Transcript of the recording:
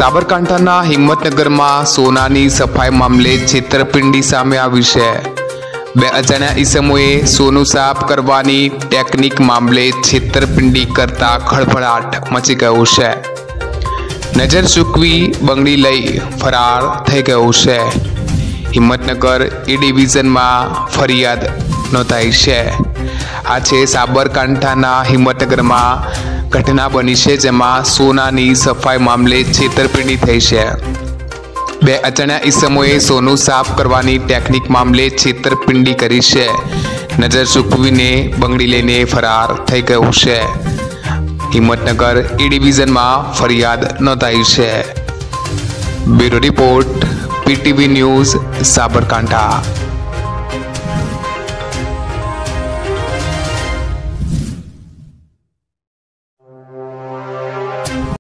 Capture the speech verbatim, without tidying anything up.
साबरकांठाना हिम्मतनगરમાં સોનાની સફાઈ મામલે છેતરપિંડી સામે આવી છે। બે અજાણ્યા ઈસમોએ સોનું સાફ કરવાની ટેકનિક મામલે છેતરપિંડી કરતા ખળભળાટ મચી ગયો છે। નજર ચૂકવી બંગડી લઈ ફરાર થઈ ગયો છે। હિંમતનગર એ ડિવિઝનમાં ફરિયાદ નોંધાઈ છે। આ છે સાબરકાંઠાના હિંમતનગરમાં घटना बनी है, जेमां सोनानी सफाई मामले छेतरपिंडी थई है। बे अजाण्या ईसमोए सोनू साफ करवानी टेक्निक मामले छेतरपिंडी करी है। नजर चूकवीने बंगड़ी लईने फरार थई गयो है। हिम्मतनगर ए डिविजन में फरियाद नोंधाई है। Bureau report PTV news Sabarkantha.